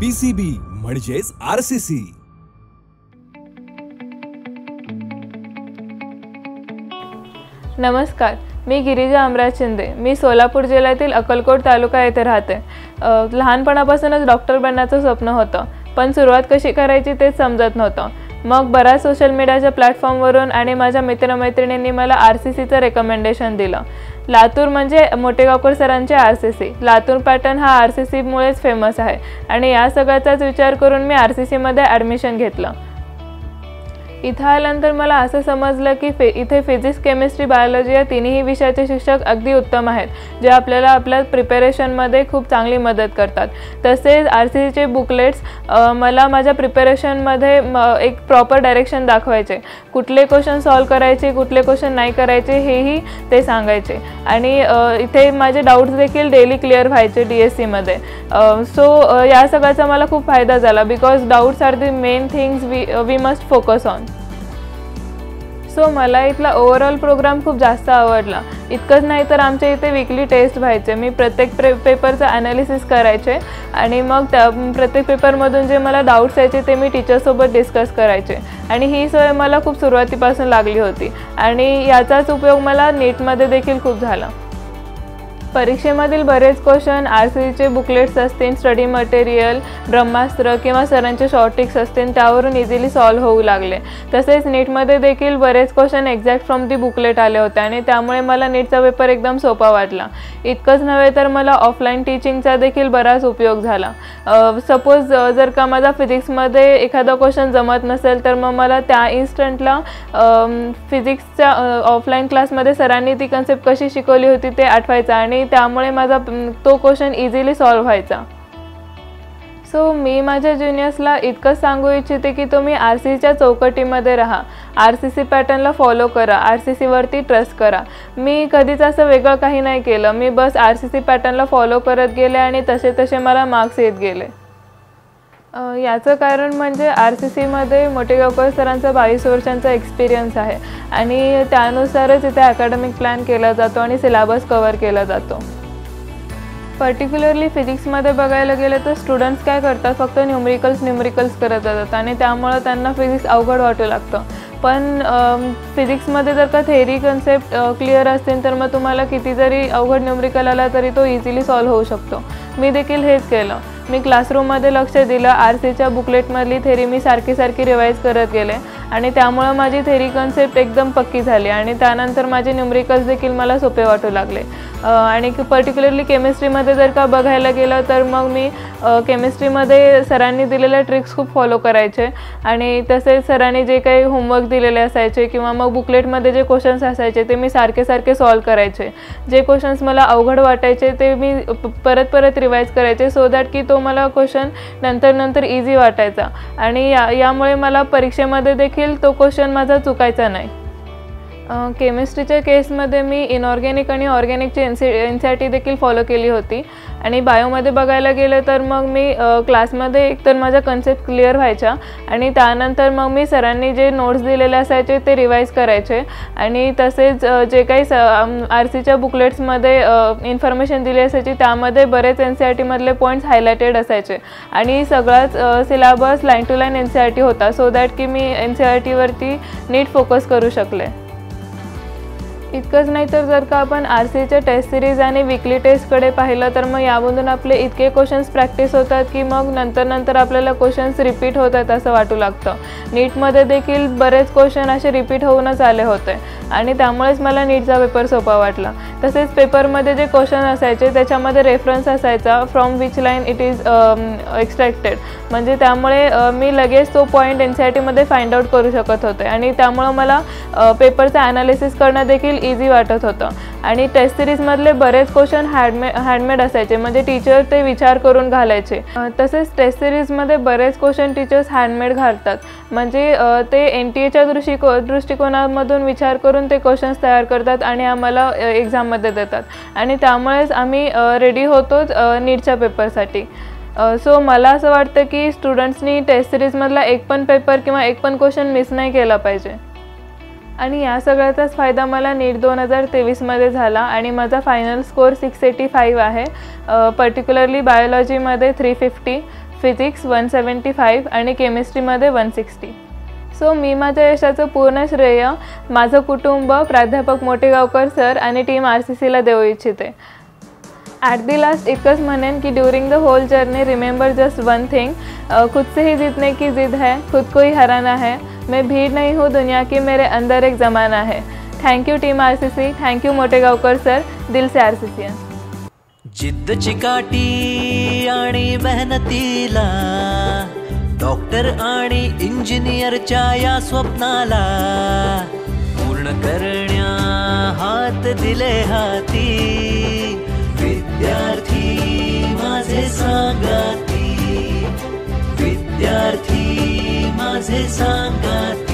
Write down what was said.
PCB म्हणजेच RCC। नमस्कार, मी गिरिजा अमराज शिंदे। मी सोलापूर जिल्ह्यातील अक्कलकोट तालुका येथे राहते। लहानपणापासूनच डॉक्टर बनण्याचं स्वप्न होतं, पण सुरुवात कशी करायची तेच समजत नव्हतं। मग बऱ्याच सोशल मीडियाच्या प्लॅटफॉर्मवरून आणि माझ्या मित्रमैत्रिणींनी मला RCCचं रेकमेंडेशन दिलं। लातूर म्हणजे मोटेगावकर सरांचे RCC, लातूर पॅटर्न हा RCC मुळेच फेमस आहे आणि या सगळ्याचाच विचार करून मी RCC मध्ये ॲडमिशन घेतलं। इथं आल्यानंतर मला असं समजलं की इथे फिजिक्स, केमिस्ट्री, बायोलॉजी या तिन्ही विषयाचे शिक्षक अगदी उत्तम आहेत, जे आपल्याला आपल्या प्रिपरेशनमध्ये खूप चांगली मदत करतात। तसेच RCCचे बुकलेट्स मला माझ्या प्रिपरेशनमध्ये एक प्रॉपर डायरेक्शन दाखवायचे। कुठले क्वेश्चन सॉल्व करायचे, कुठले क्वेश्चन नाही करायचे हेही ते सांगायचे आणि इथे माझे डाऊट्स देखील डेली क्लिअर व्हायचे DSC मध्ये। सो या सगळ्याचा मला खूप फायदा झाला, because doubts are the main things we must focus on. So मला इथला ओव्हरऑल प्रोग्राम खूप जास्त आवडला। इतकंच नाही तर आमच्या इथे वीकली टेस्ट व्हायचे। मी प्रत्येक पेपरचं ॲनालिसिस करायचे आणि मग त्या प्रत्येक पेपरमधून जे मला डाऊट्स यायचे ते मी टीचरसोबत डिस्कस करायचे आणि ही सवय मला खूप सुरुवातीपासून लागली होती आणि याचाच उपयोग मला नीटमध्ये देखील खूप झाला। परीक्षेमधील बरेच क्वेश्चन RCCचे बुकलेट्स असतील, स्टडी मटेरियल, ब्रह्मास्त्र किंवा सरांचे शॉर्ट ट्रिक्स असतील त्यावरून इझिली सॉल्व्ह होऊ लागले। तसेच नीटमध्ये देखील बरेच question exact from the booklet आले होते आणि त्यामुळे मला नीटचा पेपर एकदम सोपा वाटला। इतकंच नव्हे तर मला ऑफलाईन टीचिंगचा देखील बराच उपयोग झाला। सपोज जर का माझा फिजिक्समध्ये एखादा क्वेश्चन जमत नसेल तर मग मला त्या इन्स्टंटला फिजिक्सच्या ऑफलाईन क्लासमध्ये सरांनी ती कन्सेप्ट कशी शिकवली होती ते आठवायचं आणि त्यामुळे माझा तो क्वेश्चन इझिली सॉल्व्ह व्हायचा। सो मी माझ्या ज्युनियर्सला इतकंच सांगू इच्छिते की तुम्ही RCCच्या चौकटीमध्ये राहा, RCC पॅटर्नला फॉलो करा, RCC वरती ट्रस्ट करा। मी कधीच असं वेगळं काही नाही केलं, मी बस RCC पॅटर्नला फॉलो करत गेले आणि तसे तसे मला मार्क्स येत गेले। याचं कारण म्हणजे RCC मध्ये मोटेगावकर सरांचा 22 वर्षांचा एक्सपिरियन्स आहे आणि त्यानुसारच इथे अकॅडमिक प्लॅन केला जातो आणि सिलेबस कव्हर केला जातो। पर्टिक्युलरली फिजिक्समध्ये बघायला गेलं तर स्टुडंट्स काय करतात, फक्त न्यूमरिकल्स करत जातात आणि त्यामुळे त्यांना फिजिक्स अवघड वाटू लागतं। पण फिजिक्समध्ये जर का थेअरी कन्सेप्ट क्लिअर असतील तर मग तुम्हाला किती जरी अवघड न्यूमरिकल आला तरी तो इझिली सॉल्व्ह होऊ शकतो। मी देखील हेच केलं। मी क्लासरूममध्ये लक्ष दिलं, RCCच्या बुकलेटमधली थेअरी मी सारखी रिवाईज करत गेले आणि त्यामुळे माझी थेअरी कन्सेप्ट एकदम पक्की झाली आणि त्यानंतर माझे न्यूमरिकल्स देखील मला सोपे वाटू लागले। आणि पर्टिक्युलरली केमिस्ट्रीमध्ये जर का बघायला गेलं तर मग मी केमिस्ट्रीमध्ये सरांनी दिलेल्या ट्रिक्स खूप फॉलो करायचे आणि तसेच सरांनी जे काही होमवर्क दिलेले असायचे किंवा मग बुकलेटमध्ये जे क्वेश्चन्स असायचे ते मी सारखे सॉल्व करायचे। जे क्वेश्चन्स मला अवघड वाटायचे ते मी परत रिवाईज करायचे, सो दॅट की तो मला क्वेश्चन नंतर इझी वाटायचा आणि यामुळे मला परीक्षेमध्ये देखील तो क्वेश्चन माझा चुकायचा नाही। केमिस्ट्रीच्या केसमध्ये मी इनऑर्गॅनिक आणि ऑर्गॅनिकची NCERT देखील फॉलो केली होती आणि बायोमध्ये बघायला गेलं तर मग मी क्लासमध्ये एकतर माझ्या कन्सेप्ट क्लिअर व्हायच्या आणि त्यानंतर मग मी सरांनी जे नोट्स दिलेले असायचे ते रिवाईज करायचे आणि तसेच जे काही RCCच्या बुकलेट्समध्ये इन्फॉर्मेशन दिली असायची त्यामध्ये बरेच NCERT मधले पॉईंट्स हायलाइटेड असायचे आणि सगळाच syllabus line to line NCERT होता, सो दॅट की मी NCERT वरती नीट फोकस करू शकले। इतकंच नाही तर जर का आपण RCCच्या टेस्ट सिरीज आणि वीकली टेस्टकडे पाहिलं तर मग यामधून आपले इतके क्वेश्चन्स प्रॅक्टिस होतात की मग नंतर आपल्याला क्वेश्चन्स रिपीट होतात असं वाटू लागतं। नीटमध्ये देखील बरेच क्वेश्चन असे रिपीट होऊनच आले होते आणि त्यामुळेच मला नीटचा पेपर सोपा वाटला। तसेच पेपरमध्ये जे क्वेश्चन असायचे त्याच्यामध्ये रेफरन्स असायचा, from which line it is extracted, म्हणजे त्यामुळे मी लगेच तो पॉईंट NCERT मध्ये फाइंड आउट करू शकत होते आणि त्यामुळे मला पेपरचं ॲनालिसिस करणं देखील इझी वाटत होतं। आणि टेस्ट सिरीजमधले बरेच क्वेश्चन हँडमेड असायचे, म्हणजे टीचर ते विचार करून घालायचे। तसेच टेस्ट सिरीजमध्ये बरेच क्वेश्चन टीचर्स हँडमेड घालतात, म्हणजे ते NTA च्या दृष्टिकोनामधून विचार करून ते क्वेश्चन्स तयार करतात आणि आम्हाला एक्झाममध्ये देतात आणि त्यामुळेच आम्ही रेडी होतोच नीटच्या पेपरसाठी। सो मला असं वाटतं की स्टुडंट्सनी टेस्ट सिरीजमधला एक पण पेपर किंवा एक पण क्वेश्चन मिस नाही केला पाहिजे आणि या सगळ्याचाच फायदा मला नीट 2023 मध्ये झाला आणि माझा फायनल स्कोर 685 आहे। पर्टिक्युलरली बायोलॉजीमध्ये 350, फिजिक्स 175 आणि केमिस्ट्रीमध्ये 160. सो मी माझ्या यशाचं पूर्ण श्रेय माझं कुटुंब, प्राध्यापक मोटेगावकर सर आणि टीम RCCला देऊ इच्छिते. ॲट दी लास्ट इतकंच म्हणेन की during the whole journey remember just one thing, खुद से ही जीतने की जिद है, खुद को ही हराना है, मैं भीड़ नहीं हूँ दुनिया की, मेरे अंदर एक ज़माना है. Thank you team RCC, thank you Motegaonkar sir, दिल से RCCN. जिद्द चिकाटी आणि मेहनतीला, डॉक्टर आणि इंजिनियरच्या या स्वप्नाला पूर्ण करण्या हात दिले हाती. विद्यार्थी माझे सांगाती, विद्यार्थी माझे सांगाती.